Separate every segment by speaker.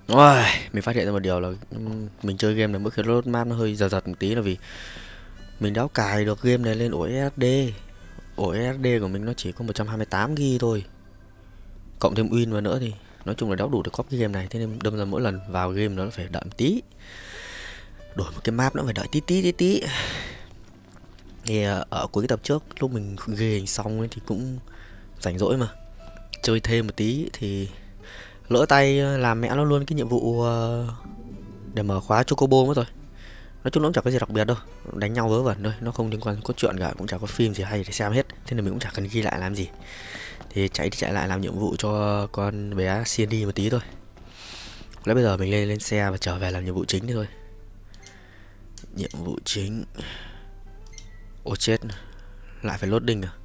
Speaker 1: Ôi, mình phát hiện ra một điều là mình chơi game này mỗi khi load map nó hơi giật giật một tí là vì mình đã cài được game này lên ổ SSD. Ổ SSD của mình nó chỉ có 128 GB thôi. Cộng thêm Win vào nữa thì nói chung là đéo đủ để copy cái game này, thế nên đâm ra mỗi lần vào game nó phải đợi một tí. Đổi một cái map nó phải đợi tí. Thì ở cuối cái tập trước lúc mình ghi hình xong ấy thì cũng rảnh rỗi mà. Chơi thêm một tí thì lỡ tay làm mẹ nó luôn cái nhiệm vụ để mở khóa Chocobo mất rồi. Nói chung nó cũng chẳng có gì đặc biệt đâu, đánh nhau vớ vẩn thôi, nó không liên quan đến cốt truyện cả, cũng chẳng có phim gì hay để xem hết, thế nên mình cũng chẳng cần ghi lại làm gì. Thì chạy lại làm nhiệm vụ cho con bé Cindy một tí thôi. Lấy bây giờ mình lên xe và trở về làm nhiệm vụ chính đi thôi. Nhiệm vụ chính. Ôi chết, lại phải loading à?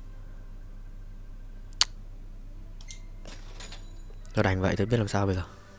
Speaker 1: Nó đành vậy tôi biết làm sao bây giờ.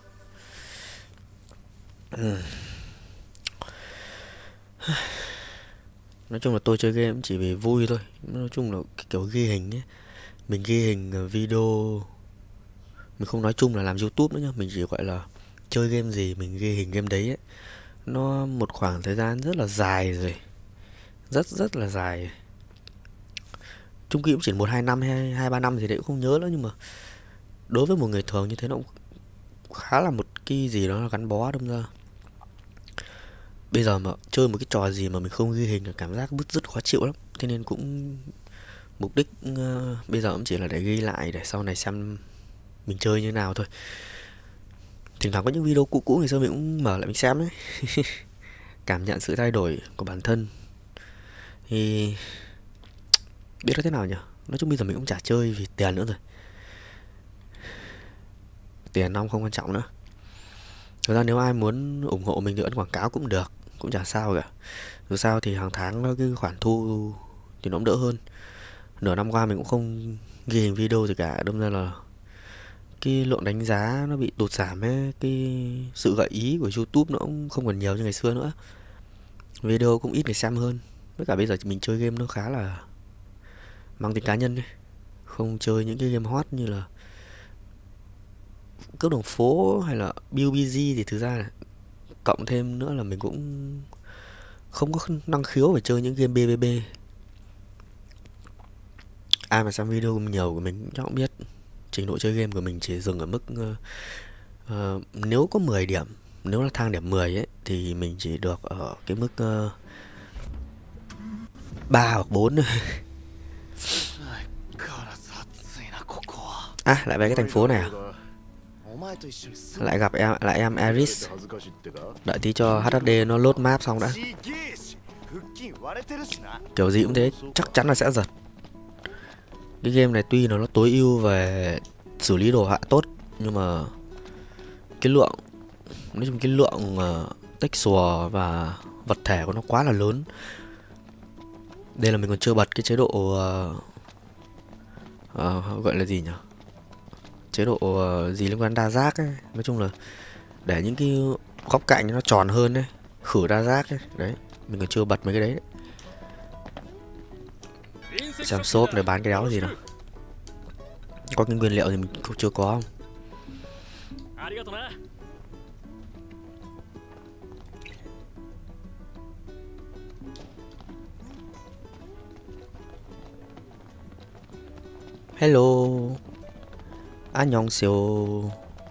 Speaker 1: Nói chung là tôi chơi game chỉ vì vui thôi. Nói chung là cái kiểu ghi hình ấy, mình ghi hình video, mình không nói chung là làm YouTube nữa nhá, mình chỉ gọi là chơi game gì mình ghi hình game đấy ấy. Nó một khoảng thời gian rất là dài rồi, rất là dài. Chung quy cũng chỉ 1-2 năm hay 2-3 năm gì đấy cũng không nhớ nữa, nhưng mà đối với một người thường như thế nó cũng khá là một cái gì đó là gắn bó. Đâm ra bây giờ mà chơi một cái trò gì mà mình không ghi hình là cảm giác bứt rứt khó chịu lắm, thế nên cũng mục đích bây giờ cũng chỉ là để ghi lại để sau này xem mình chơi như nào thôi. Thỉnh thoảng có những video cũ cũ ngày xưa mình cũng mở lại mình xem đấy. Cảm nhận sự thay đổi của bản thân thì biết nó thế nào nhỉ. Nói chung bây giờ mình cũng chả chơi vì tiền nữa rồi, tiền nong không quan trọng nữa. Thực ra nếu ai muốn ủng hộ mình thì ấn quảng cáo cũng được, cũng chả sao cả. Dù sao thì hàng tháng nó cái khoản thu thì nó cũng đỡ hơn. Nửa năm qua mình cũng không ghi hình video gì cả, đâm ra là cái lượng đánh giá nó bị tụt giảm ấy, cái sự gợi ý của YouTube nó cũng không còn nhiều như ngày xưa nữa. Video cũng ít người xem hơn. Với cả bây giờ mình chơi game nó khá là mang tính cá nhân ấy, không chơi những cái game hot như là cướp đường phố hay là PUBG thì thực ra là cộng thêm nữa là mình cũng không có năng khiếu để chơi những game PVP. Ai mà xem video nhiều của mình chắc cũng biết trình độ chơi game của mình chỉ dừng ở mức nếu có 10 điểm, nếu là thang điểm 10 ấy thì mình chỉ được ở cái mức 3 hoặc 4 thôi. À, lại về cái thành phố này à? Lại gặp em Eris. Đợi tí cho HHD nó load map xong đã. Kiểu gì cũng thế, chắc chắn là sẽ giật. Cái game này tuy nó tối ưu về xử lý đồ họa tốt, nhưng mà cái lượng, nói chung cái lượng texture và vật thể của nó quá là lớn. Đây là mình còn chưa bật cái chế độ gọi là gì nhỉ, chế độ gì liên quan đa giác ấy. Nói chung là để những cái góc cạnh nó tròn hơn ấy, khử đa giác ấy. Đấy, mình còn chưa bật mấy cái đấy. Xem shop để bán cái đéo gì nào, có cái nguyên liệu thì mình cũng chưa có không. Hello, 안녕하세요.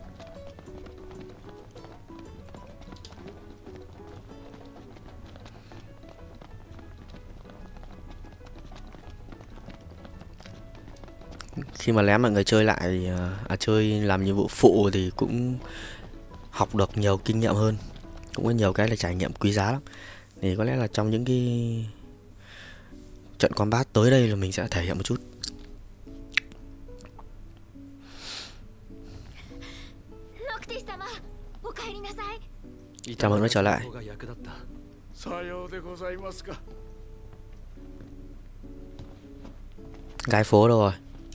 Speaker 1: Khi mà lén mọi người chơi lại chơi làm nhiệm vụ phụ thì cũng học được nhiều kinh nghiệm hơn, cũng có nhiều cái là trải nghiệm quý giá lắm. Thì có lẽ là trong những cái trận combat tới đây là mình sẽ thể hiện một chút. Chào mừng nó trở lại. Gái phố đâu rồi?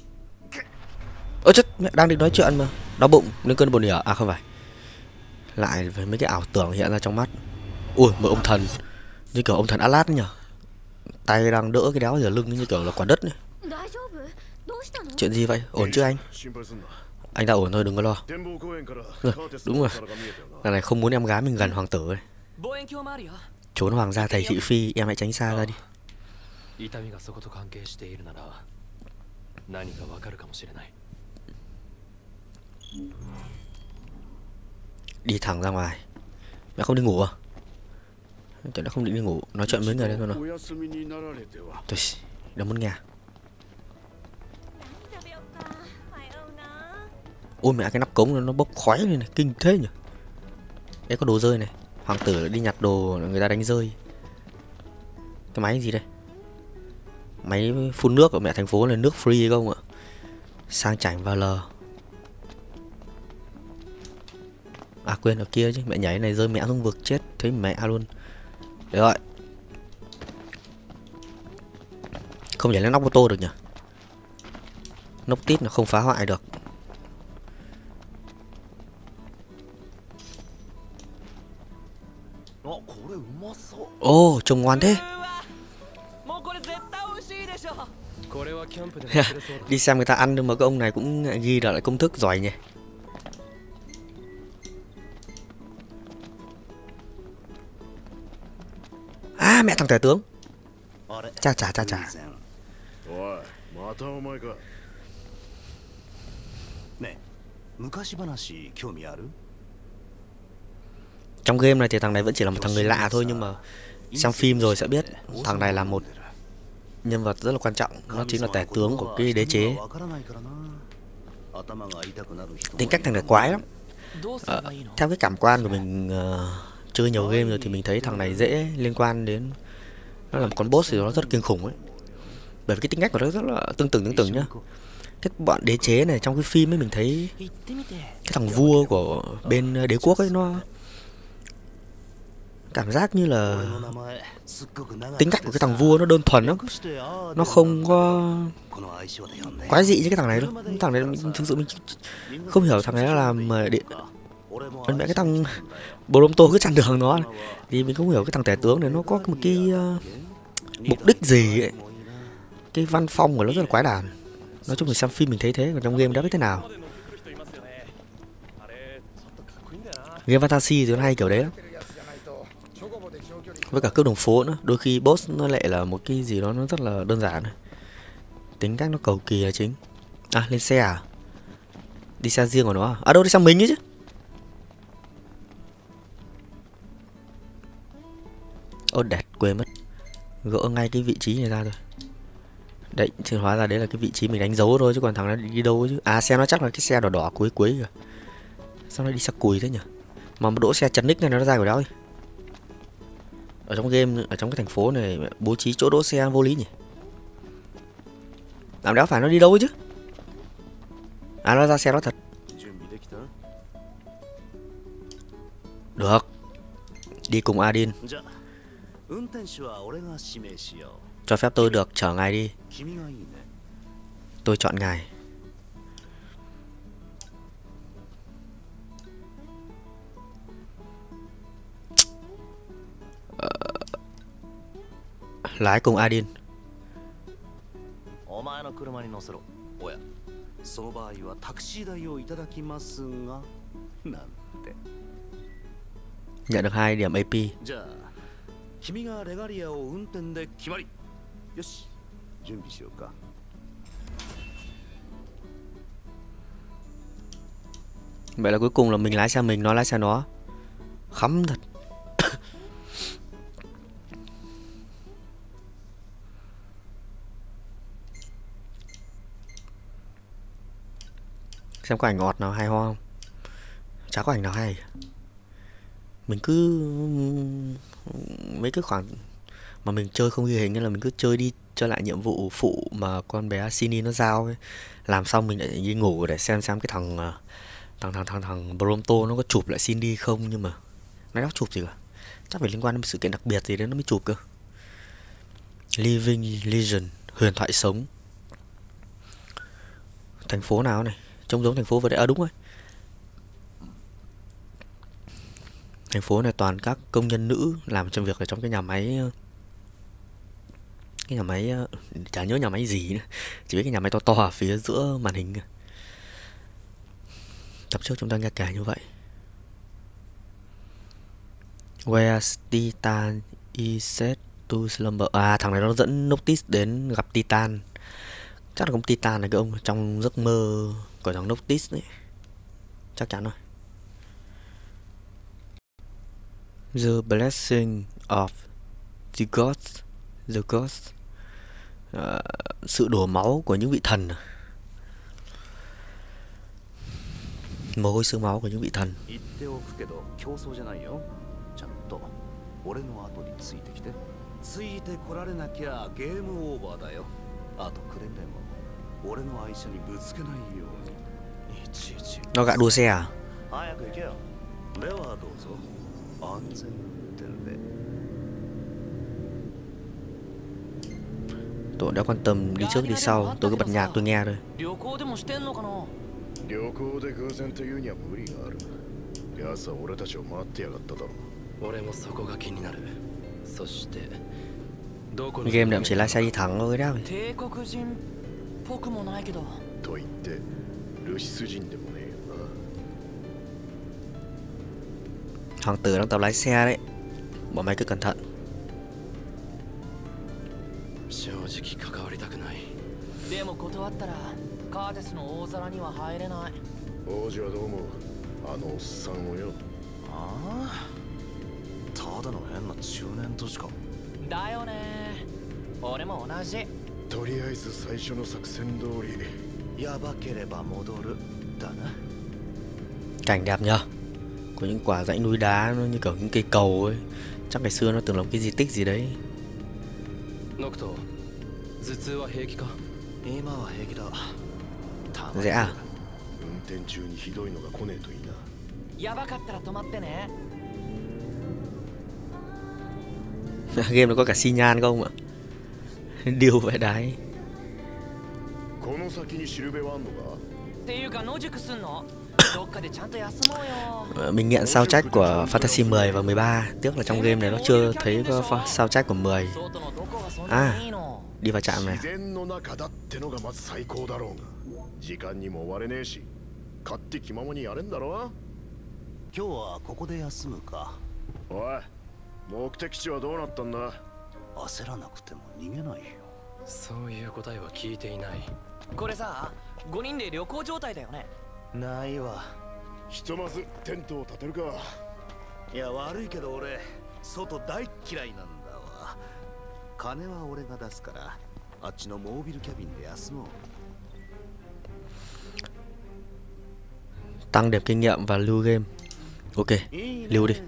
Speaker 1: Ơ chết, mẹ đang định nói chuyện mà. Đau bụng nên cơn buồn nhở. À không phải, lại với mấy cái ảo tưởng hiện ra trong mắt. Ui, một ông thần như kiểu ông thần Atlas nhở. Tay đang đỡ cái đéo ở lưng như kiểu là quả đất này. Chuyện gì vậy? Ổn chứ anh? Anh ta ổn thôi, đừng có lo. Rồi, đúng rồi. Lần này không muốn em gái mình gần hoàng tử ấy. Trốn hoàng gia thầy thị phi, em hãy tránh xa ra đi. Đi thẳng ra ngoài. Mẹ không đi ngủ à? Chắc nó không định đi ngủ. Nói chuyện với người đấy thôi nào. Thôi, đừng muốn nghe. Ôi mẹ, cái nắp cống nó bốc khói lên này, kinh thế nhỉ. Đấy, có đồ rơi này. Hoàng tử đi nhặt đồ người ta đánh rơi. Cái máy gì đây? Máy phun nước ở mẹ, thành phố này nước free không ạ? Sang chảnh vào L. À quên, ở kia chứ, mẹ nhảy này rơi mẹ xuống vực chết thấy mẹ luôn. Đấy rồi. Không nhảy lên nóc ô tô được nhỉ? Nóc tít nó không phá hoại được. Ồ, trông ngon thế. Đi xem người ta ăn nhưng mà cái ông này cũng ghi lại công thức giỏi nhỉ. À mẹ, thằng tể tướng. Cha chả. Trong game này thì thằng này vẫn chỉ là một thằng người lạ thôi, nhưng mà xem phim rồi sẽ biết thằng này là một nhân vật rất là quan trọng. Nó chính là tể tướng của cái đế chế. Tính cách thằng này quái lắm. Theo cái cảm quan của mình chơi nhiều game rồi thì mình thấy thằng này dễ liên quan đến nó là một con boss thì nó rất kinh khủng ấy. Bởi vì cái tính cách của nó rất là tương tự nhá. Cái bọn đế chế này trong cái phim ấy mình thấy cái thằng vua của bên đế quốc ấy nó cảm giác như là tính cách của cái thằng vua nó đơn thuần lắm. Nó không có quái dị như cái thằng này đâu. Thằng này thực sự mình không hiểu thằng này nó làm mà để mẹ cái thằng Boruto cứ chặn đường nó thì mình không hiểu cái thằng tể tướng này nó có một cái mục đích gì ấy. Cái văn phong của nó rất là quái đản. Nói chung là xem phim mình thấy thế, còn trong game đã biết thế nào. Game fantasy thì nó hay kiểu đấy lắm. Với cả cướp đường phố nữa, đôi khi boss nó lại là một cái gì đó nó rất là đơn giản. Tính cách nó cầu kỳ là chính. À, lên xe à? Đi xe riêng của nó à? À đâu, đi xe mình ấy chứ. Ô đẹp, quên mất. Gỡ ngay cái vị trí này ra rồi. Đấy, thì hóa ra đấy là cái vị trí mình đánh dấu thôi, chứ còn thằng nó đi đâu chứ. À, xe nó chắc là cái xe đỏ đỏ cuối kìa. Sao nó đi xe cùi thế nhỉ? Mà đỗ xe chắn nick này nó ra của đâu ấy. Ở trong game, ở trong cái thành phố này bố trí chỗ đỗ xe vô lý nhỉ. Làm đéo phải nó đi đâu ấy chứ. À, nó ra xe đó thật. Được. Đi cùng Adin. Cho phép tôi được chở ngài đi. Tôi chọn ngài. Lái cùng Adin. Nhận được 2 điểm AP. Vậy là cuối cùng là mình lái xe mình, nó lái xe nó. Khắm thật. Xem có ảnh ngọt nào hay ho không? Chả có ảnh nào hay. Mình cứ mấy cái khoảng mà mình chơi không ghi hình nên là mình cứ chơi đi chơi lại nhiệm vụ phụ mà con bé Shinny nó giao ấy. Làm xong mình lại đi ngủ để xem cái thằng Boruto nó có chụp lại Shinny không, nhưng mà nó đéo chụp gì cả. Chắc phải liên quan đến một sự kiện đặc biệt gì đấy nó mới chụp cơ. Living Legend, huyền thoại sống. Thành phố nào này? Trông giống thành phố vừa đấy. À đúng rồi. Thành phố này toàn các công nhân nữ làm trong việc ở trong cái nhà máy Cái nhà máy chả nhớ nhà máy gì nữa, chỉ biết cái nhà máy to to ở phía giữa màn hình. Tập trước chúng ta nghe kể như vậy. Where Titan is set to slumber. À, thằng này nó dẫn Noctis đến gặp Titan. Chắc là con Titan này cái ông trong giấc mơ của thằng Noctis đấy. Chắc chắn rồi. The blessing of the gods. The gods. Sự đổ máu của những vị thần. Mồ hôi xương máu của những vị thần. Nó gạ đua xe à? Tôi đã quan tâm đi trước đi sau, tôi cứ bật nhạc tôi nghe thôi.
Speaker 2: 旅行で偶然というには無理がある。朝俺たちを待ってやがっただろ。俺もそこが気になる。そしてどこの
Speaker 1: game này chỉ lái xe đi thẳng thôi đó.
Speaker 3: 帝国人っぽくもないけど。
Speaker 2: と言ってルシス人でもねえよな。
Speaker 1: Hoàng tử đang tập lái xe đấy. Bọn mày cứ cẩn thận.
Speaker 2: 正直関わりたくない。
Speaker 3: でも断ったらカーテスの大皿には入れない。
Speaker 2: 王子はどうもあのおっさんをよ。ああ、ただの変な中年としか。
Speaker 3: だよね。俺も同じ。
Speaker 2: とりあえず最初の作戦通りやばければ戻るだな。
Speaker 1: Cảnh đẹp nhờ. Có những quả dãy núi đá nó như kiểu những cây cầu ấy. Chắc ngày xưa nó từng là một cái di tích gì đấy. Dễ à? Game nó có cả xi nhan không ạ? Điều vậy đấy. Mình nghiện soundtrack của Fantasy 10 và 13. Tiếc là trong game này nó chưa thấy có soundtrack của 10. À, đi vào trạm này.
Speaker 2: 時間にも終われねえし、勝手気ままにやれんだろ。今日はここで休むか。おい、目的地はどうなったんだ。焦らなくても逃げないよ。そういう答えは聞いていない。
Speaker 3: これさ、5人で旅行状態だよね。
Speaker 2: ないわ。ひとまずテントを立てるか。いや悪いけど俺外大嫌いなんだわ。金は俺が出すから、あっちのモービルキャビンで休もう。
Speaker 1: Tăng điểm kinh nghiệm và lưu game. Ok, lưu đi.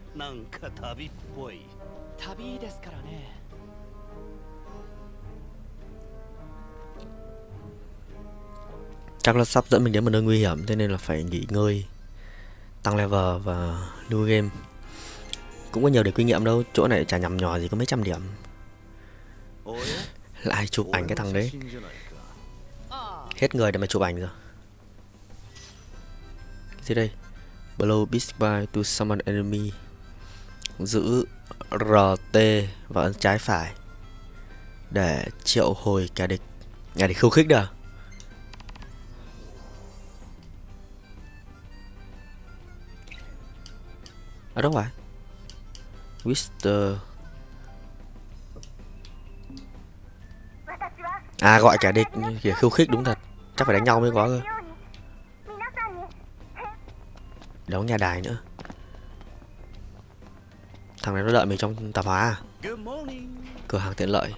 Speaker 1: Chắc là sắp dẫn mình đến một nơi nguy hiểm, thế nên là phải nghỉ ngơi, tăng level và lưu game. Cũng có nhiều để kinh nghiệm đâu, chỗ này chả nhằm nhò gì có mấy trăm điểm. Lại chụp ảnh cái thằng đấy. Hết người để mà chụp ảnh rồi. Gì đây? Blow beast by to summon enemy. Giữ RT và ấn trái phải để triệu hồi kẻ địch. Nhà địch khiêu khích đó. À đâu phải? Whisper. À gọi kẻ địch kìa, khiêu khích đúng thật. Chắc phải đánh nhau mới có cơ. Đấu nhà đài nữa. Thằng này nó đợi mình trong tạp hóa à? Cửa hàng tiện lợi.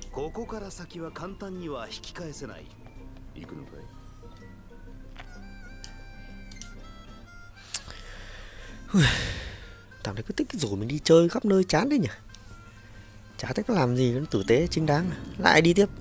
Speaker 1: Thằng này cứ thích rủ mình đi chơi khắp nơi chán đấy nhỉ. Chả thích nó làm gì nó tử tế chính đáng. Lại đi tiếp.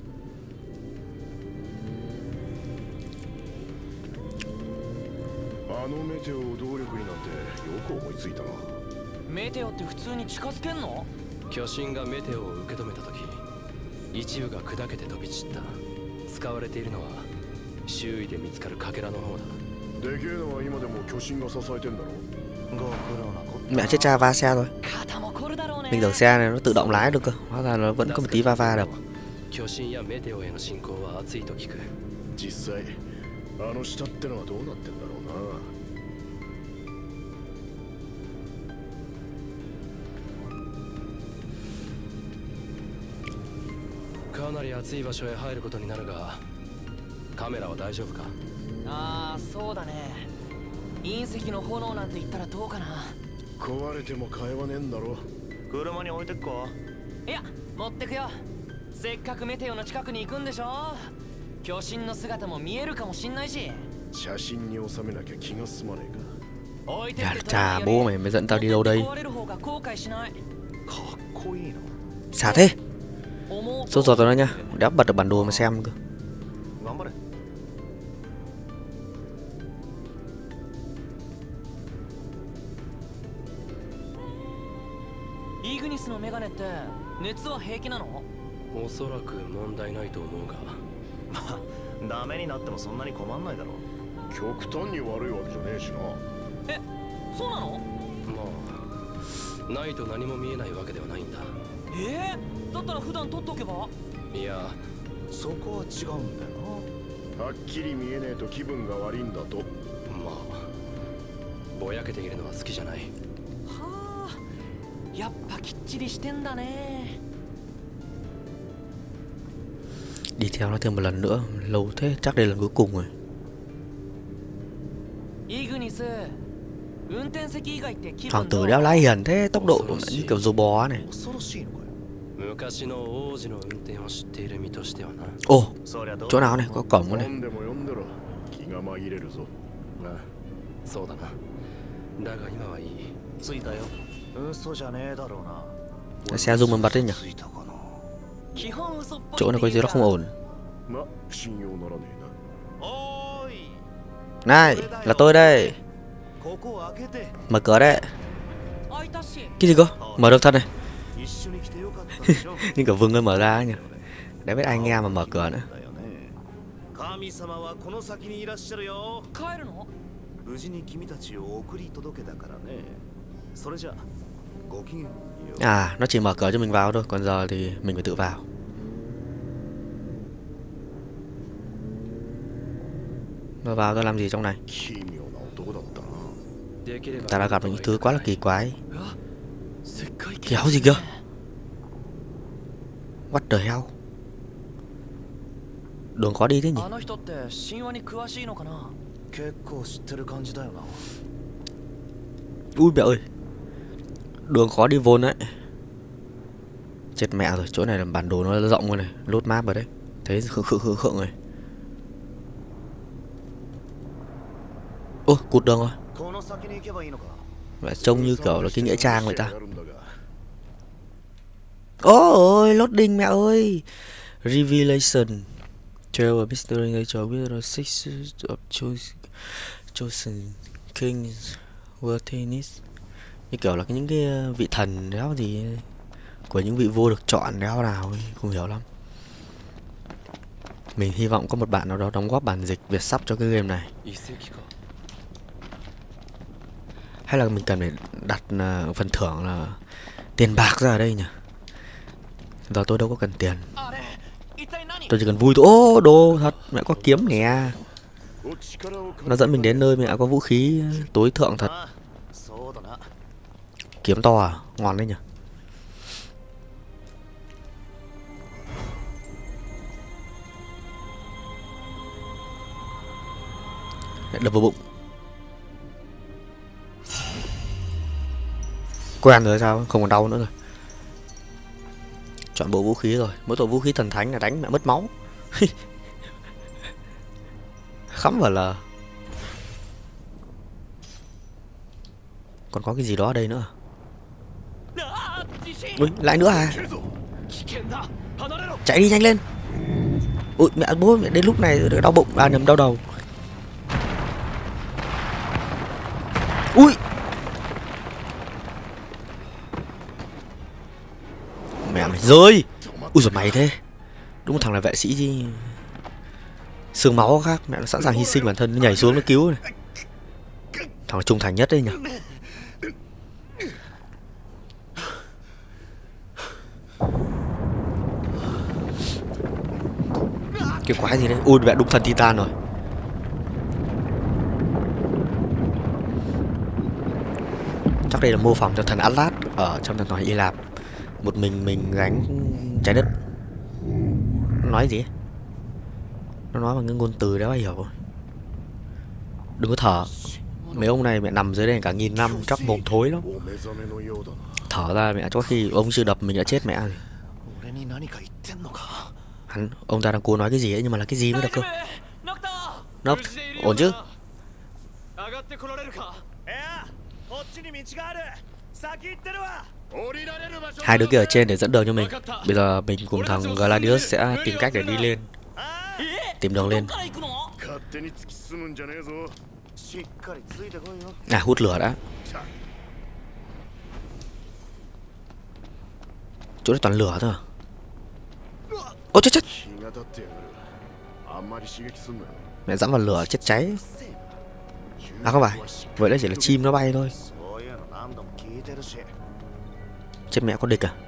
Speaker 1: Mẹ chết cha va xe rồi. Mình tưởng xe này nó tự động lái được cơ. Hóa ra nó vẫn có một tí va va được.
Speaker 4: 巨神やメテオへの侵攻は熱いと聞く。
Speaker 2: 実際あの下ってのはどうなってんだろうな。
Speaker 4: かなり暑い場所へ入ることになるが、カメラは大丈夫か？
Speaker 3: ああ、そうだね。隕石の炎なんて言ったらどうかな。
Speaker 2: 壊れても買えはねえんだろ。車に置いてっか？
Speaker 3: いや、持ってくよ。せっかくメテオの近くに行くんでしょ。巨神の姿も見えるかもしんないし。
Speaker 2: 写真に収めなきゃ気が済まねえか。
Speaker 3: 置いてっ
Speaker 1: Dạ
Speaker 3: て
Speaker 1: chà, bố mày mới dẫn tao đi đâu đây?
Speaker 3: 壊れる方が後悔しない。
Speaker 2: かっこいいな。
Speaker 1: Xa thế. Sốt ruột rồi đó nha. Đéo bật được bản đồ mà xem cơ.
Speaker 2: 頑張れ。
Speaker 3: イグニスのメガネって熱は平気なの？
Speaker 4: おそらく問題ないと思うが。
Speaker 2: まあダメになってもそんなに困んないだろう。極端に悪いわけじゃねえしな。
Speaker 3: え、そうなの？
Speaker 4: まあないと何も見えないわけではないんだ。
Speaker 3: だったら普段撮っとけば？
Speaker 4: いや、
Speaker 2: そこは違うんだよな。はっきり見えねえと気分が悪いんだと。
Speaker 4: まあぼやけているのは好きじゃない。
Speaker 3: はあ、やっぱきっちりしてんだね。
Speaker 1: Đi theo nó thêm một lần nữa, lâu thế, chắc đây là lần cuối cùng rồi.
Speaker 3: イグニス、運転席以外って気
Speaker 1: Hoàng
Speaker 3: 分
Speaker 1: tử
Speaker 3: どう？
Speaker 1: đéo lái hiền thế, tốc độ như kiểu rô bò này.
Speaker 2: 恐ろしいのかよ。
Speaker 4: 昔の王子の運転を知っている身としてはな。
Speaker 1: Ồ,
Speaker 2: そりゃどう
Speaker 1: chỗ nào này, có cổng này.
Speaker 2: 飲んでも読んでろ。気が紛れるぞ。
Speaker 4: なあ、そうだな。だが今はいい。
Speaker 2: 着いたよ。嘘じゃねえだろうな。
Speaker 1: Xe zoom mình bật lên nhỉ.
Speaker 2: 着いたかな。
Speaker 3: 基本嘘っぽい。
Speaker 1: Chỗ này có gì đó không ổn.
Speaker 2: ま、信用ならねえな。おーい。
Speaker 1: Này, là tôi đây.
Speaker 2: ここを開けて。
Speaker 1: Mở cửa đấy.
Speaker 3: 開いたし。
Speaker 1: Cái gì cơ? Mở được thật này.
Speaker 2: 一緒に来てよかったでしょ。
Speaker 1: Như kiểu Vương ơi mở ra ấy nhỉ. Để biết ai nghe mà mở cửa nữa.
Speaker 2: 神様はこの先にいらっしゃるよ。
Speaker 3: 帰るの？
Speaker 2: 無事に君たちを送り届けたからね。それじゃ、ごきげんよう。
Speaker 1: À, nó chỉ mở cửa cho mình vào thôi, còn giờ thì mình phải tự vào. Mà vào tao làm gì trong này?
Speaker 2: 奇妙な男だったな。
Speaker 1: Ta đã gặp những thứ quá là kỳ quái.
Speaker 3: 世界記
Speaker 1: Kéo gì kìa? What the hell? Đường khó đi thế nhỉ?
Speaker 3: あの人って神話に詳しいのかな？
Speaker 2: 結構知ってる感じだよな。
Speaker 1: Ui mẹ ơi. Đường khó đi vốn đấy. Chết mẹ rồi, chỗ này là bản đồ nó rộng rồi này, lốt map rồi đấy. Thấy khựng rồi. Ô, cụt đường rồi.
Speaker 2: この先に行けばいいのか。
Speaker 1: Mẹ trông như kiểu là cái nghĩa trang vậy ta. Ôi, loading mẹ ơi. Revelation. Trail of Mystery Nature with the six of chosen kings worthiness. Như kiểu là những cái vị thần đéo gì của những vị vua được chọn đéo nào không hiểu lắm. Mình hy vọng có một bạn nào đó đóng góp bản dịch Việt sắp cho cái game này. Hay là mình cần phải đặt phần thưởng là tiền bạc ra ở đây nhỉ? Giờ tôi đâu có cần tiền. Tôi chỉ cần vui thôi. Ô, đồ thật, mẹ có kiếm nè. Nó dẫn mình đến nơi mẹ có vũ khí tối thượng thật. Kiếm to à? Ngon đấy nhỉ? Lại đập vào bụng. Quen rồi sao? Không còn đau nữa rồi. Chọn bộ vũ khí rồi. Mỗi tổ vũ khí thần thánh là đánh mẹ mất máu. Khắm vào là. Còn có cái gì đó ở đây nữa. Ui, lại nữa à? Chạy đi nhanh lên. Ui mẹ, bố mẹ đến lúc này đau bụng. À nhầm, đau đầu. Ui. Mẹ mày rơi. Ui giời mày thế. Đúng một thằng là vệ sĩ chứ. Xương máu khác. Mẹ nó sẵn sàng hy sinh bản thân. Nó nhảy xuống nó cứu này. Thằng trung thành nhất đấy nhỉ. Cái quái gì đấy? Ui mẹ, đúng thần Titan rồi. Chắc đây là mô phỏng cho thần Atlas ở trong thần thoại Hy Lạp. Một mình gánh trái đất. Nó nói gì ấy? Nó nói bằng cái ngôn từ đó ai hiểu. Đừng có thở. Mấy ông này mẹ nằm dưới đây cả nghìn năm chắc mồm thối lắm. Thở ra mẹ cho khi ông chưa đập mình đã chết mẹ rồi. Ông ta đang cố nói cái gì ấy, nhưng mà là cái gì mới được cơ. Nốc, ổn chứ? Hai đứa kia ở trên để dẫn đường cho mình. Bây giờ mình cùng thằng Gladius sẽ tìm cách để đi lên. Tìm đường lên. À, hút lửa đã. Chỗ này toàn lửa thôi à? Ôi chết chết. Mẹ dẫm vào lửa chết cháy. À không phải, vậy là chỉ là chim nó bay thôi. Chết mẹ, có địch à?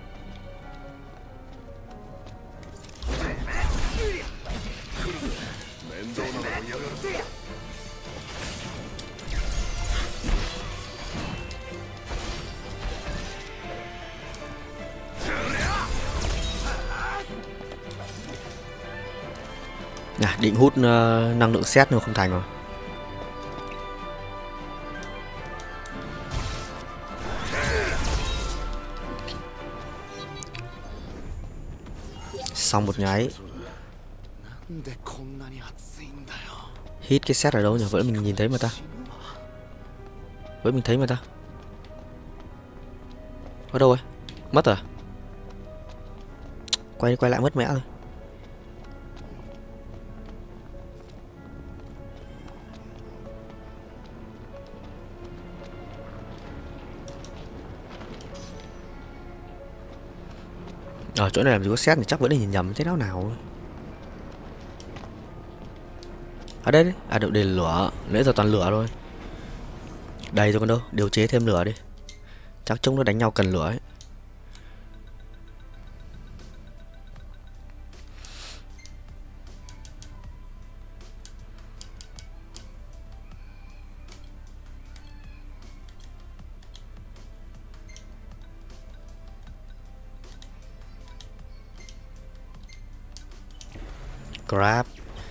Speaker 1: À, định hút năng lượng sét nhưng không thành rồi. Xong một nháy. Hít cái sét ở đâu nhỉ? Vẫn mình nhìn thấy mà ta. Vẫn mình thấy mà ta. Ở đâu rồi? Mất rồi. Quay lại mất mẹ rồi. Ở chỗ này làm gì có xét thì chắc vẫn là nhìn nhầm thế nào. Ở đây đấy. À đây là lửa. Nãy giờ toàn lửa thôi. Đây rồi còn đâu. Điều chế thêm lửa đi. Chắc chúng nó đánh nhau cần lửa ấy. Grab.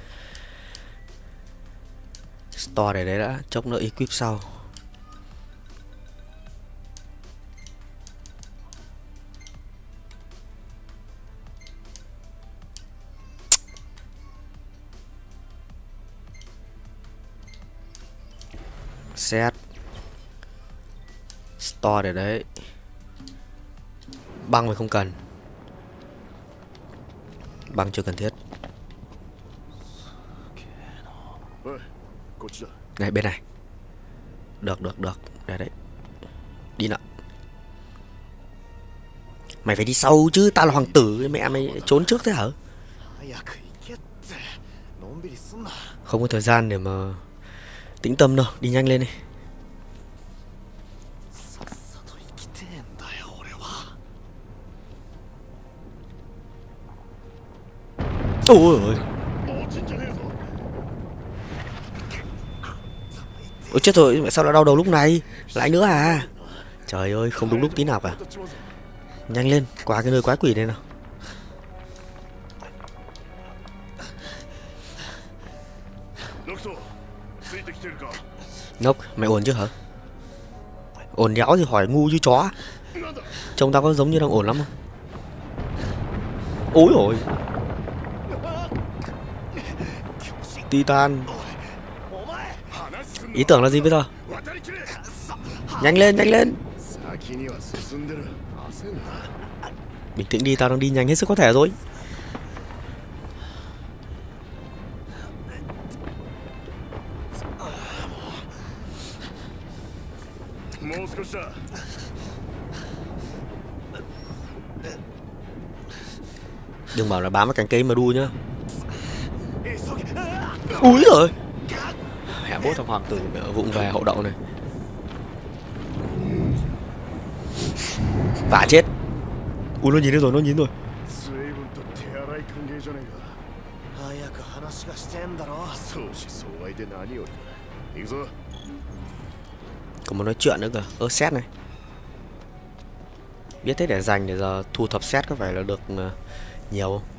Speaker 1: Store để đấy đã, chốc nữa equip sau. Set. Store để đấy. Băng mình không cần. Băng chưa cần thiết. Này bên này. Được. Đây đấy. Đi nào. Mày phải đi sau chứ, tao là hoàng tử, mẹ mày trốn trước thế hả? Không có thời gian để mà tĩnh tâm đâu, đi nhanh lên đi. Ôi ôi. Ôi chết rồi, mẹ sao lại đau đầu lúc này? Lại nữa à? Trời ơi, không đúng lúc tí nào cả. Nhanh lên, qua cái nơi quái quỷ này nào. Nốc, mày ổn chứ hả? Ổn đéo thì hỏi ngu như chó. Trông tao có giống như đang ổn lắm không? Ôi ôi. Titan. Ý tưởng là gì bây giờ? Nhanh lên. Bình tĩnh đi, tao đang đi nhanh hết sức có thể rồi. Đừng bảo là bám vào cành cây mà đu nhá. Úi rồi. Mẹ bố thằng hoàng tử vụng về hậu đậu này. Vả chết. Ui nó nhìn thấy rồi, nó nhìn rồi. Còn muốn nói chuyện nữa cơ. Set này. Biết thế để dành để giờ thu thập set có phải là được nhiều không?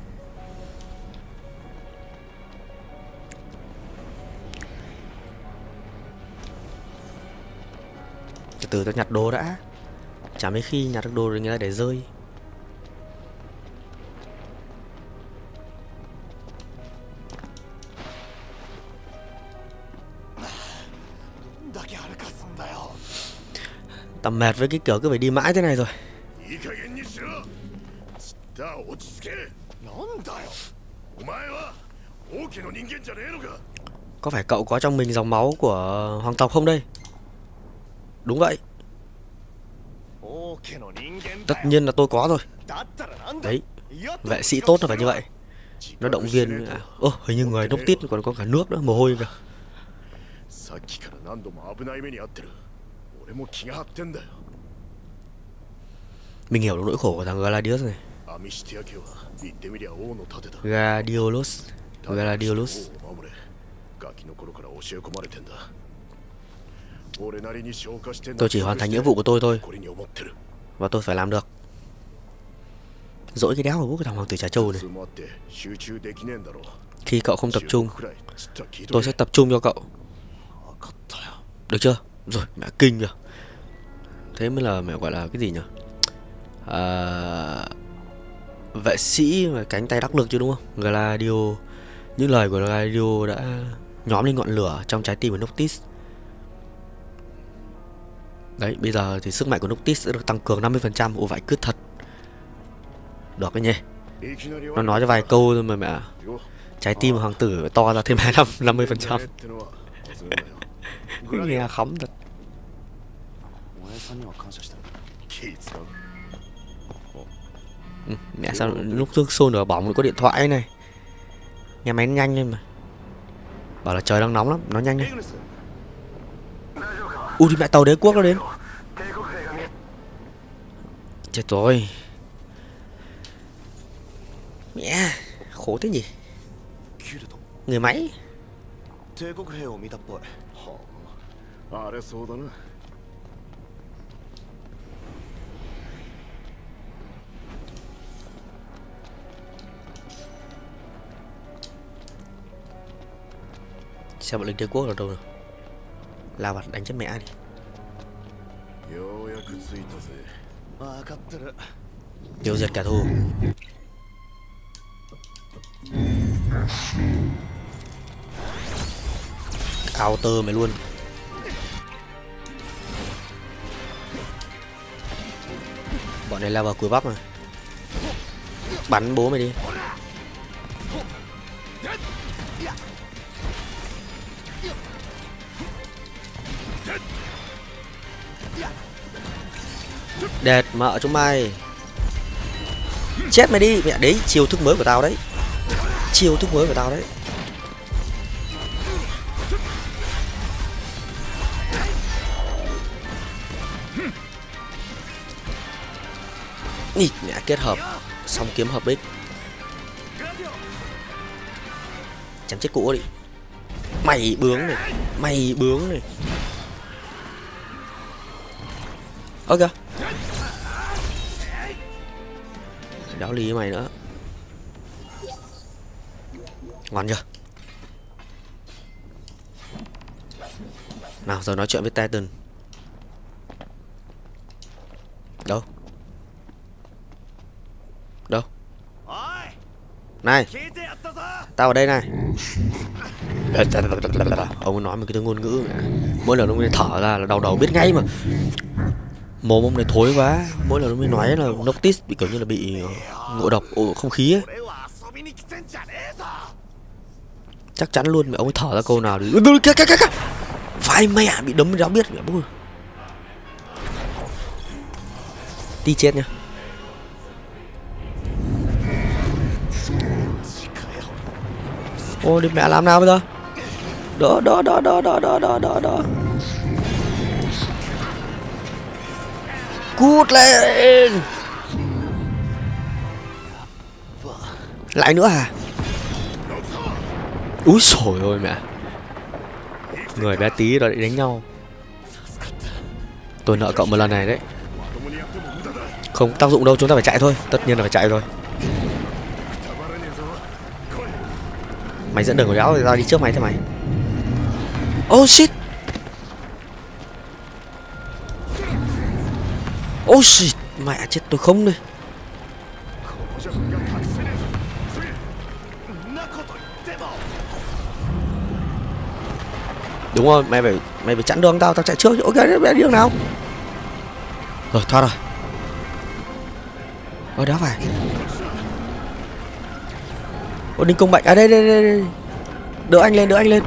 Speaker 1: Từ từ tao nhặt đồ đã. Chả mấy khi nhặt được đồ rồi người ta để rơi. Tao mệt với cái kiểu cứ phải đi mãi thế này rồi. Có phải cậu có trong mình dòng máu của hoàng tộc không đây? Đúng vậy. Tất nhiên là tôi có rồi. Đấy, vệ sĩ tốt là phải như vậy. Nó động viên. Hình như người nốc tít còn có cả nước nữa, mồ hôi kìa. Mình hiểu được nỗi khổ của thằng Gladius này. Gladiolus. Tôi chỉ hoàn thành nghĩa vụ của tôi thôi. Và tôi phải làm được. Dỗi cái đéo của thằng hoàng tử Trà Châu này. Khi cậu không tập trung, tôi sẽ tập trung cho cậu. Được chưa? Rồi, mẹ kinh kìa. Thế mới là mẹ gọi là cái gì nhỉ? Vệ sĩ và cánh tay đắc lực chứ đúng không? Gladio. Những lời của Gladio đã nhóm lên ngọn lửa trong trái tim của Noctis. Đấy, bây giờ thì sức mạnh của Noctis sẽ được tăng cường 50%. Ồ vậy cứ thật. Được cái nhỉ. Nó nói cho vài câu thôi mà mẹ. Trái tim của hoàng tử to ra thêm 50%. Nghe khắm thật. Mẹ sao lúc trước xôn ở bóng có điện thoại này. Nghe máy nhanh lên mà. Bảo là trời đang nóng lắm, nó nhanh lên. Ui thì mẹ tàu đế quốc nó đến. Chết rồi. Mẹ, khổ thế nhỉ. Người máy. Xem bọn lính đế quốc ở đâu rồi. Lao vào đánh chết mẹ đi. Tiêu diệt kẻ thù. Counter mày luôn. Bọn này lao vào cùi bắp rồi. Bắn bố mày đi. Đệt mợ chúng mày. Chết mày đi. Mẹ đấy, chiêu thức mới của tao đấy. Chiêu thức mới của tao đấy. Nhỉ, mẹ kết hợp song kiếm hợp đích. Chém chết cụ đi. Mày bướng này. Mày bướng này. Ơ kìa. Đéo lý mày nữa. Ngon chưa? Nào giờ nói chuyện với Titan. Đâu? Đâu? Này. Tao ở đây này. Ông nói một cái ngôn ngữ mẹ. Mỗi lần ông ấy thở ra là đau đầu biết ngay mà. Mồm ông này thối quá. Mỗi lần ông ấy nói là Noctis bị kiểu như là bị ngộ độc không khí ấy. Chắc chắn luôn mẹ ông ấy thở ra câu nào thì vai mẹ bị đấm ráo biết mẹ bố. Tí chết nhá. Ô đi mẹ làm nào bây giờ? Đỡ. Cút lên. Lại nữa hả? Úi xồi ôi mẹ. Người bé tí rồi lại đánh nhau. Tôi nợ cậu một lần này đấy. Không tác dụng đâu, chúng ta phải chạy thôi. Tất nhiên là phải chạy thôi. Mày dẫn đường của đéo thì tao đi trước mày thế mày. Oh shit. Oh shit. Mẹ chết tôi không đi. Đúng rồi, mày phải chặn đường tao chạy trước. Ok, bé đi đường nào. Rồi thoát rồi. Đó phải. Ô Đinh Công Bệnh à, đây. Đỡ anh lên.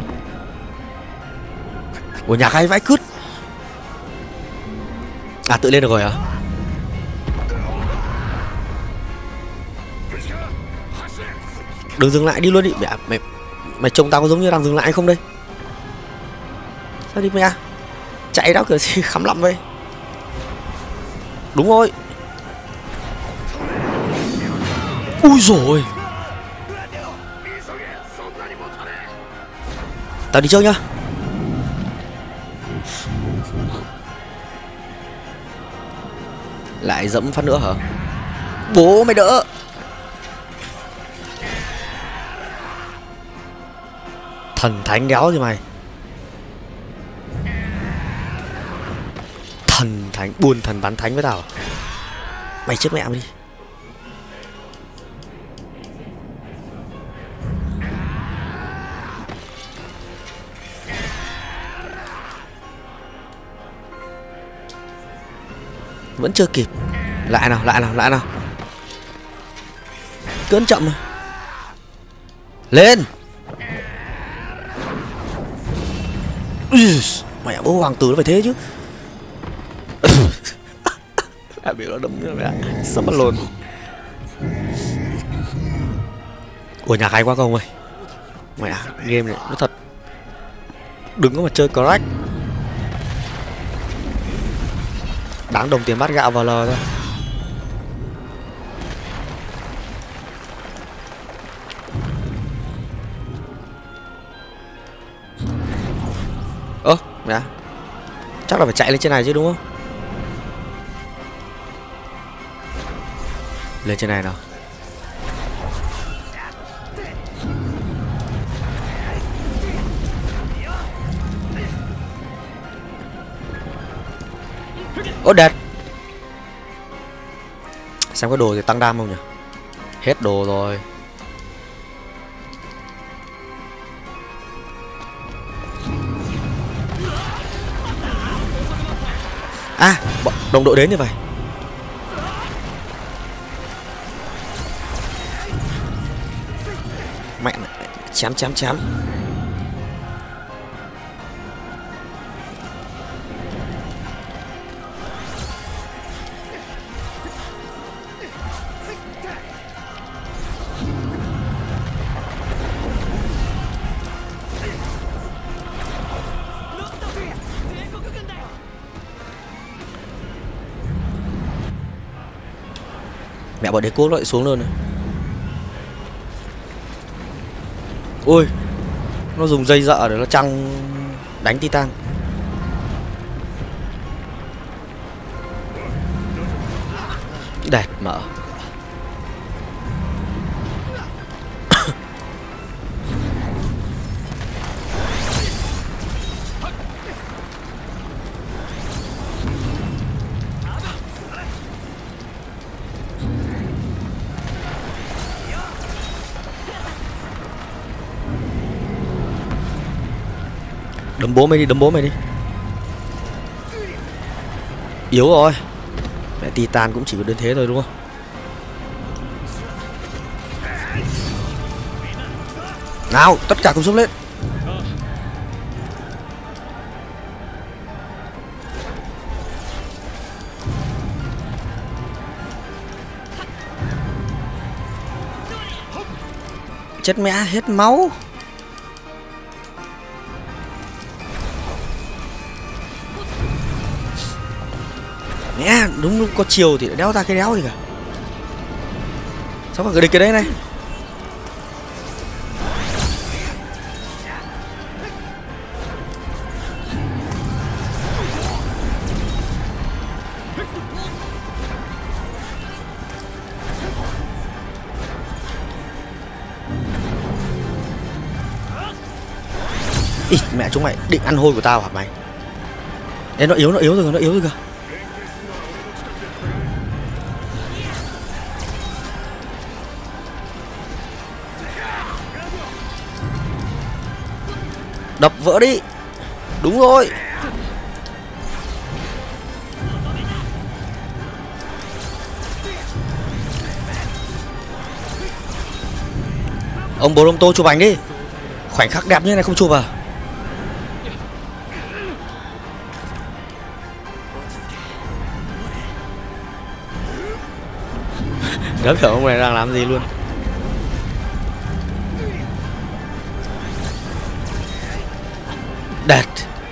Speaker 1: Ủa nhạc hay vãi cứt. À tự lên được rồi à? Đừng dừng lại đi luôn đi. Mày trông tao có giống như đang dừng lại không đây? Sao đi mẹ? Chạy đó kiểu gì khắm lắm vậy? Đúng rồi. Ui dồi. Tao đi trước nhá. Lại dẫm phát nữa hả? Bố mày đỡ. Thần thánh đéo gì mày. Thần thánh, buôn thần bán thánh với tao. Mày chết mẹ mày đi. Vẫn chưa kịp. Lại nào. Cơn chậm rồi. Lên. Mẹ bố hoàng tử nó phải thế chứ. Bị nó đấm nữa mẹ. Sắp mất lồn. Ủa nhạc hay quá không ơi. Mẹ game này nó thật. Đừng có mà chơi crack. Đáng đồng tiền bát gạo vào lờ thôi. Ơ mẹ. Chắc là phải chạy lên trên này chứ đúng không? Lên trên này nào. Ô đẹp. Xem có đồ thì tăng đam không nhỉ? Hết đồ rồi. À đồng đội đến như vậy. Mẹ mày. Chém. Mẹ bọn đế quốc lại xuống luôn này. Ui. Nó dùng dây dợ để nó trăng đánh Titan. Đẹp mở. Đấm bố mày đi. Yếu rồi. Mẹ Titan cũng chỉ có đến thế thôi đúng không? Nào, tất cả cùng xông lên. Chết mẹ, hết máu. Nè, đúng lúc có chiều thì đéo ra cái đéo gì cả. Sao có cái địch cái đấy này. Ý, mẹ chúng mày định ăn hôi của tao hả mày? Ê, nó yếu rồi, nó yếu rồi kìa. Đập vỡ đi. Đúng rồi. Ông Boruto chụp ảnh đi. Khoảnh khắc đẹp như thế này không chụp à? Đéo hiểu ông này đang làm gì luôn. Đẹp.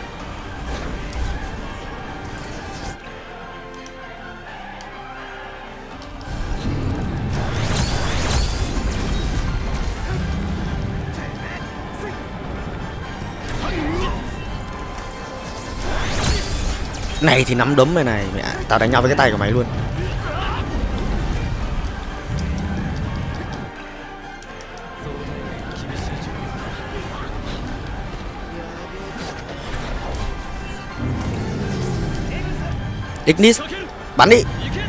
Speaker 1: Này thì nắm đấm mày này, mẹ tao đánh nhau với cái tay của mày luôn. Ignis, bắn đi.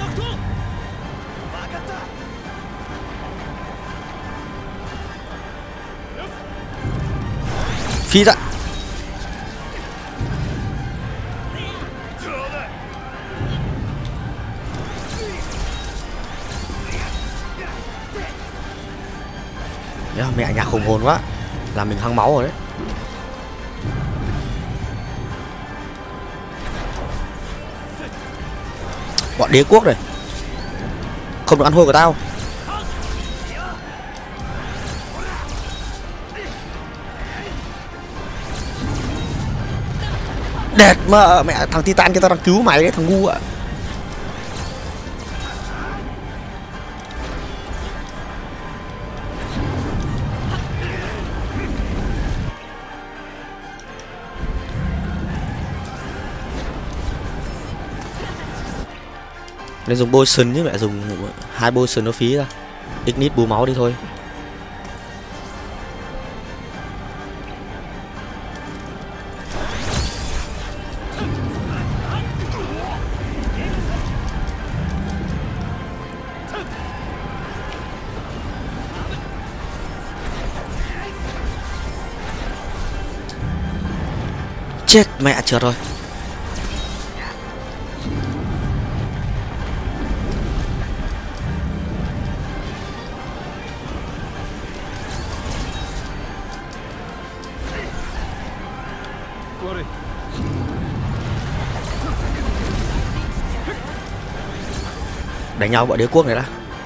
Speaker 1: Phi ra. Mẹ nhạc hùng hồn quá, làm mình hăng máu rồi đấy. Bọn đế quốc này không được ăn hôi của tao. Đẹp mà mẹ, thằng Titan kia tao đang cứu mày đấy thằng ngu ạ. Nên dùng potion chứ mẹ, dùng 2 potion nó phí ra. Ignite bù máu đi thôi. Chết mẹ, trượt rồi. Đánh nhau bọn đế quốc này đã.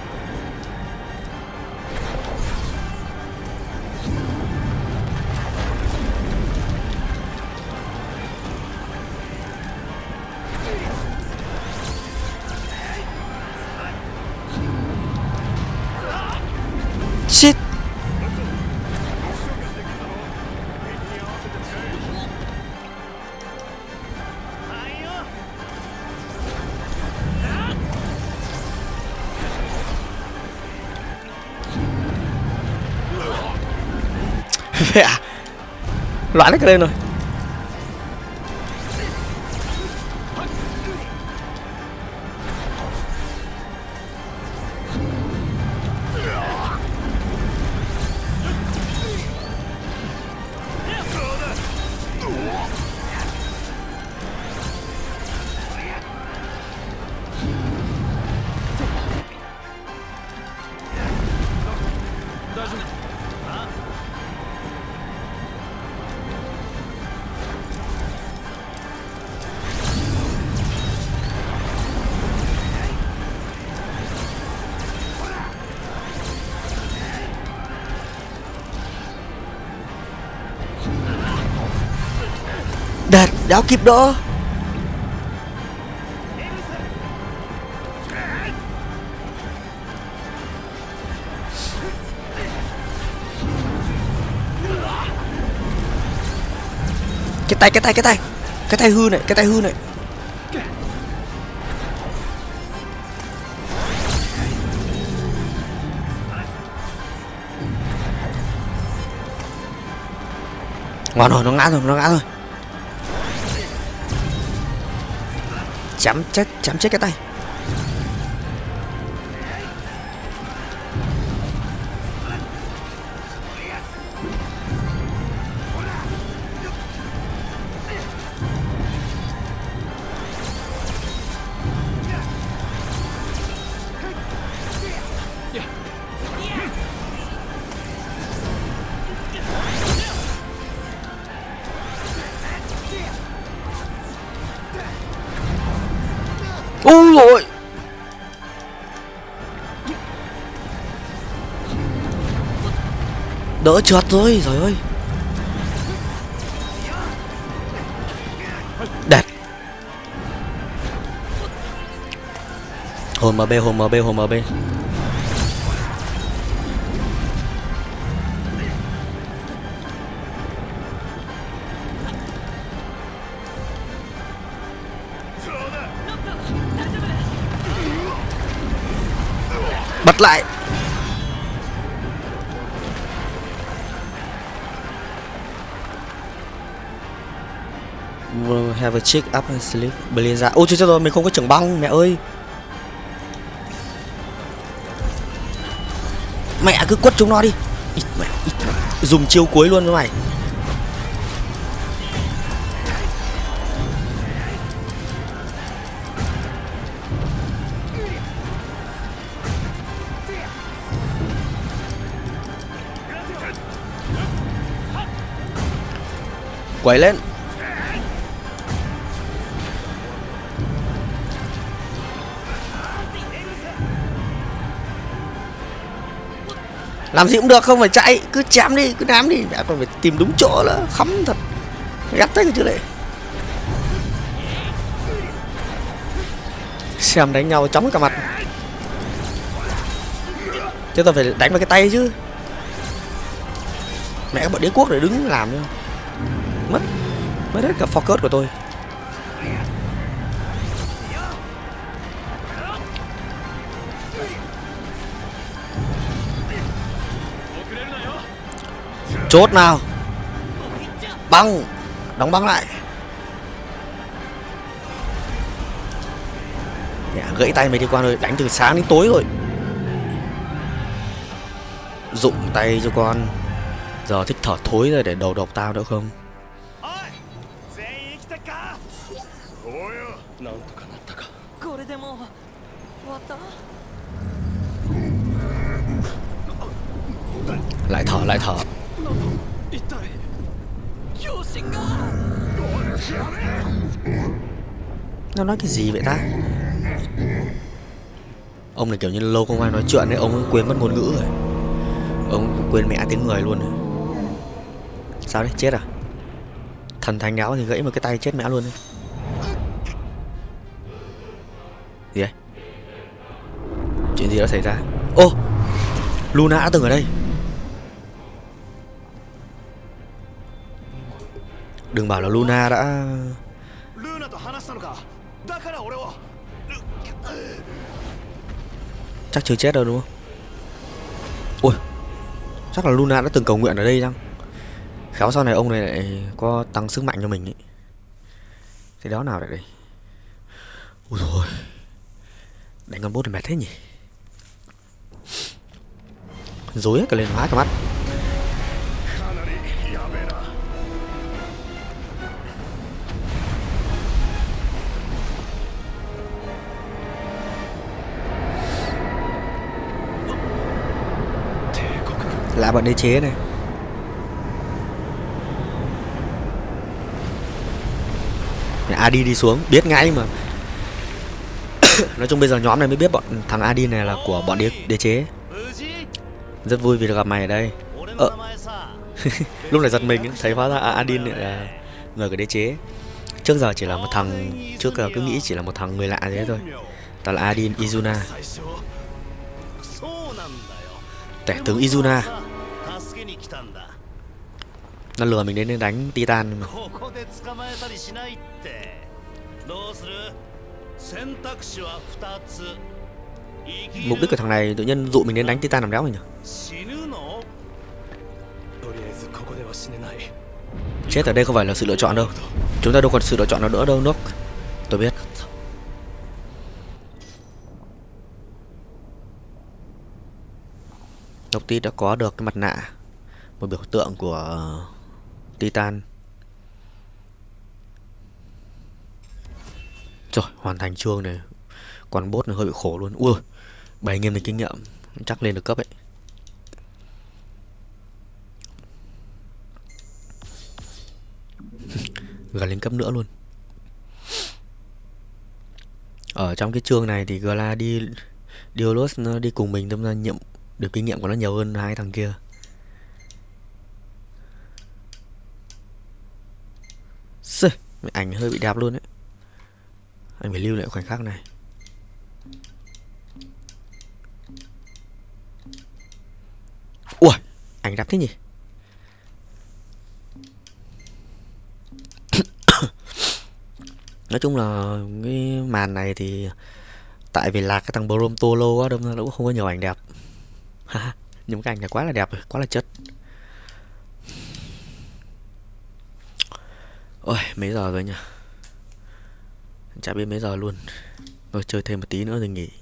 Speaker 1: Shit. Mẹ, loạn hết cả lên rồi. Đạt, đéo kịp đỡ. Cái tay hư này. Ngon rồi, nó ngã rồi. Chém chết cái tay. Ôi rồi. Đỡ trượt rồi, trời ơi. Đẹp. Hồn MB. Bật lại. Have a check up and sleep. Beli ra. Ôi trời ơi, mình không có trưởng băng, mẹ ơi. Mẹ cứ quất chúng nó đi. Mẹ. Dùng chiêu cuối luôn với mày. Quẩy lên. Làm gì cũng được, không phải chạy, cứ chém đi, cứ ném đi, đã còn phải tìm đúng chỗ nữa, khắm thật. Gắt tay cái chứ lại. Xem đánh nhau chóng cả mặt. Thế tôi phải đánh vào cái tay chứ. Mẹ các bọn đế quốc để đứng làm nữa. Mất hết cả focus của tôi. Chốt nào. Băng. Đóng băng lại. Mẹ gãy tay mày đi con ơi. Đánh từ sáng đến tối rồi. Dụng tay cho con. Giờ thích thở thối rồi để đầu độc tao nữa không? Lại thở. Nó nói cái gì vậy ta? Ông này kiểu như lâu không ai nói chuyện ấy, ông ấy quên mất ngôn ngữ rồi. Ông quên mẹ tiếng người luôn rồi. Sao đấy, chết à? Thần thánh đéo thì gãy một cái tay chết mẹ luôn đấy. Gì đấy? Chuyện gì đã xảy ra? Ô, Luna đã từng ở đây. Đừng bảo là Luna đã... Chắc chưa chết đâu đúng không? Ui, chắc là Luna đã từng cầu nguyện ở đây chăng? Khéo sau này ông này lại có tăng sức mạnh cho mình ấy. Thế đó nào lại đây? Ui rồi, đánh con boss thì mệt thế nhỉ? Dối hết cả lên hóa cả mắt. Là bọn đế chế này. Adi đi xuống biết ngay mà. Nói chung bây giờ nhóm này mới biết bọn thằng Adi này là của bọn đế chế. Rất vui vì được gặp mày ở đây. Lúc này giật mình thấy hóa ra Adi này là người của đế chế. Trước giờ chỉ là một thằng, trước giờ cứ nghĩ chỉ là một thằng người lạ thế thôi. Tao là Adin Izuna, tể tướng Izuna. Nó lừa mình đến đánh Titan mà. Mục đích của thằng này tự nhiên dụ mình đến đánh Titan làm đéo mình nhỉ? chết ở đây không phải là sự lựa chọn đâu. Chúng ta đâu còn sự lựa chọn nào nữa đâu Nước. Tôi biết. Noctis đã có được cái mặt nạ, một biểu tượng của Titan. Rồi, hoàn thành chương này. Còn boss này hơi bị khổ luôn. Ui, 7.000 này kinh nghiệm, chắc lên được cấp ấy. Gần lên cấp nữa luôn. Ở trong cái chương này thì Gladiolus nó đi cùng mình, đâm ra được kinh nghiệm của nó nhiều hơn hai thằng kia. Xê, ảnh hơi bị đẹp luôn đấy. Anh phải lưu lại khoảnh khắc này. Ui, ảnh đẹp thế nhỉ. Nói chung là cái màn này thì tại vì là cái thằng Brontolo á, đâm ra nó cũng không có nhiều ảnh đẹp. Nhưng cái ảnh này quá là đẹp rồi, quá là chất. Ôi, mấy giờ rồi nhỉ? Chả biết mấy giờ luôn. Thôi chơi thêm một tí nữa rồi nghỉ.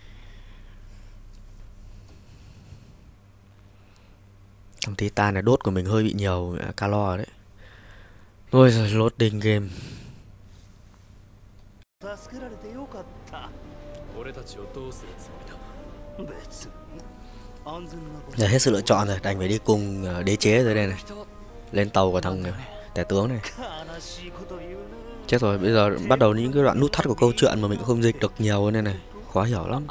Speaker 1: Thằng Titan này đốt của mình hơi bị nhiều calo đấy. Ôi giời, loading game. Giờ hết sự lựa chọn rồi, đành phải đi cùng đế chế rồi đây này. Lên tàu của thằng tể tướng này. Chết rồi, bây giờ bắt đầu những cái đoạn nút thắt của câu chuyện mà mình cũng không dịch được nhiều nên này, khó hiểu lắm.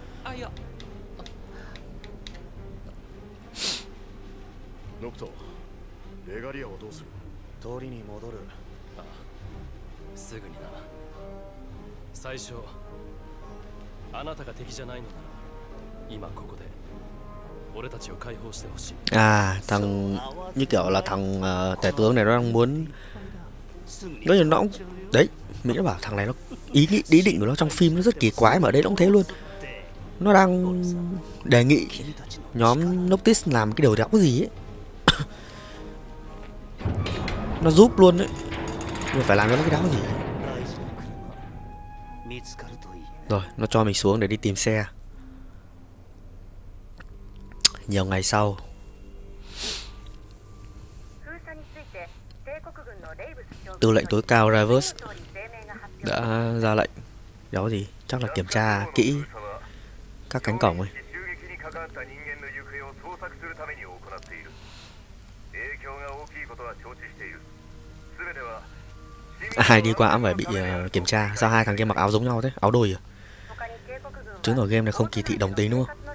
Speaker 1: À, thằng như kiểu là thằng tể tướng này nó đang muốn, nó cũng đấy, mình đã bảo thằng này nó ý định của nó trong phim nó rất kỳ quái, mà ở đây nó cũng thế luôn. Nó đang đề nghị nhóm Noctis làm cái điều đéo có gì ấy. Nó giúp luôn đấy, nhưng phải làm cho nó cái đéo có gì. Rồi, nó cho mình xuống để đi tìm xe. Nhiều ngày sau, tư lệnh tối cao Rivers đã ra lệnh. Đó gì? Chắc là kiểm tra kỹ các cánh cổng ấy. Ai đi qua cũng phải bị kiểm tra. Sao hai thằng kia mặc áo giống nhau thế? Áo đôi à? Chứng tỏ game này không kỳ thị đồng tính đúng không?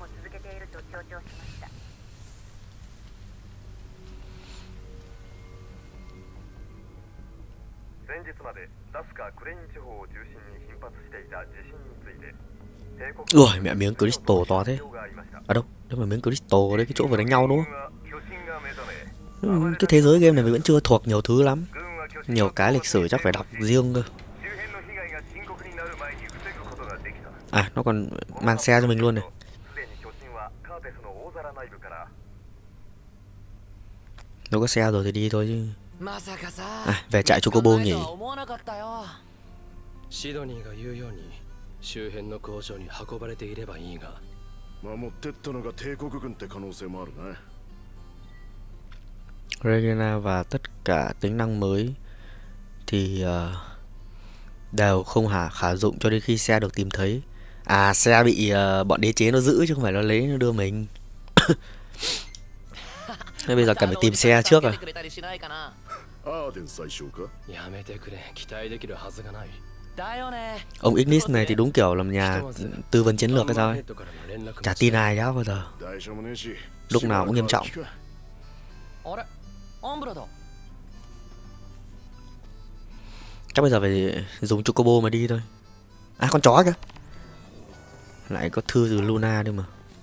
Speaker 1: Ui, mẹ miếng crystal to thế. À đâu? Đấy mà miếng crystal đấy, cái chỗ vừa đánh nhau đúng không? Cái thế giới game này mình vẫn chưa thuộc nhiều thứ lắm. Nhiều cái lịch sử chắc phải đọc riêng cơ. À, nó còn mang xe cho mình luôn này. Nó có xe rồi thì đi thôi chứ. À, về trại Chocobo nghỉ. Regina và tất cả tính năng mới thì đều không khả dụng cho đến khi xe được tìm thấy. À, xe bị bọn đế chế nó giữ chứ không phải nó lấy nó đưa mình. Nên bây giờ cần phải tìm xe trước rồi. Ông Ignis này thì đúng kiểu làm nhà tư vấn chiến lược hay sao ấy. Chả tin ai đó bao giờ. Lúc nào cũng nghiêm trọng. Chắc bây giờ phải dùng Chocobo mà đi thôi. À, con chó kìa. Lại có thư từ Luna nữa mà.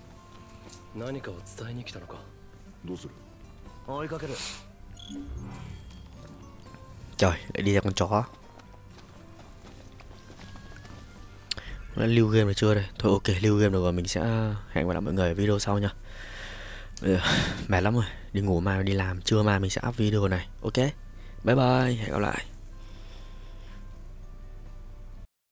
Speaker 1: Trời, lại đi ra con chó. Đã lưu game được chưa đây? Thôi ok, lưu game được rồi, mình sẽ hẹn gặp lại mọi người ở video sau nha. Mệt lắm rồi, đi ngủ mai đi làm, trưa mai mình sẽ up video này. Ok, bye bye, hẹn gặp lại.